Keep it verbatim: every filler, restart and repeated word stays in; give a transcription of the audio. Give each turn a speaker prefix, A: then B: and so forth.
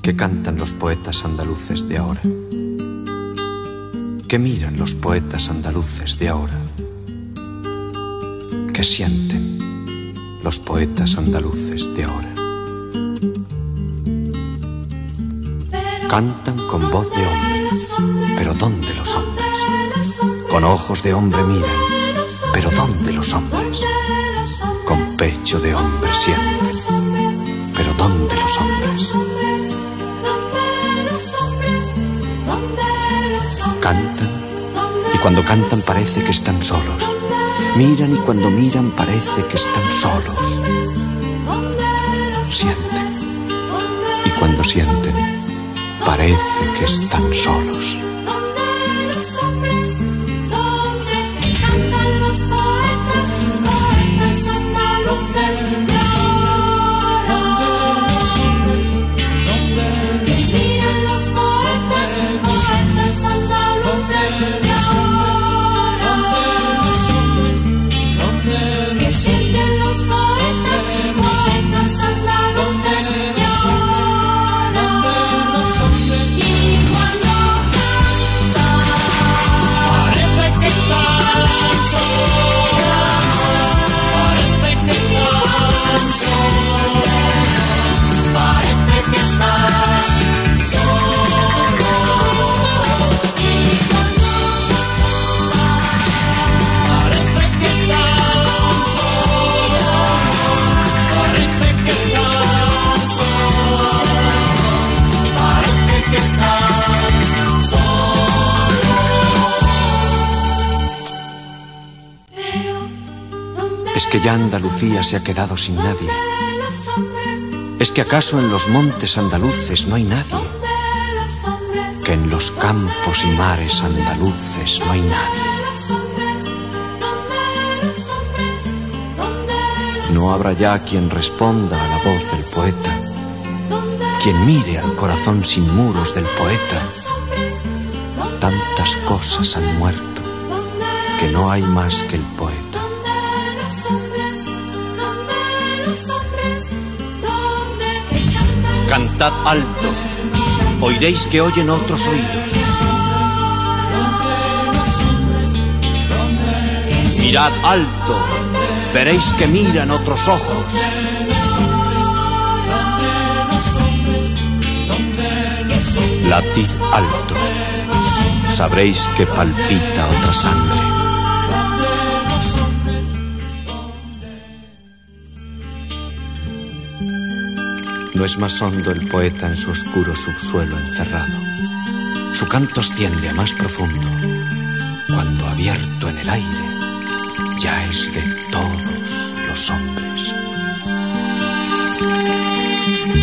A: ¿Qué cantan los poetas andaluces de ahora? ¿Qué miran los poetas andaluces de ahora? ¿Qué sienten los poetas andaluces de ahora? Cantan con voz de hombre, pero ¿dónde los hombres? Con ojos de hombre miran, pero ¿dónde los hombres? Con pecho de hombre sienten, pero ¿dónde los hombres? Cantan, y cuando cantan parece que están solos. Miran y cuando miran parece que están solos. Sienten, y cuando sienten parece que están solos. ¿Es que ya Andalucía se ha quedado sin nadie? ¿Es que acaso en los montes andaluces no hay nadie? ¿Que en los campos y mares andaluces no hay nadie? No habrá ya quien responda a la voz del poeta, quien mire al corazón sin muros del poeta. Tantas cosas han muerto que no hay más que el poeta. Cantad alto, oiréis que oyen otros oídos. Mirad alto, veréis que miran otros ojos. Latid alto, sabréis que palpita otra sangre. No es más hondo el poeta en su oscuro subsuelo encerrado. Su canto asciende a más profundo, cuando abierto en el aire ya es de todos los hombres.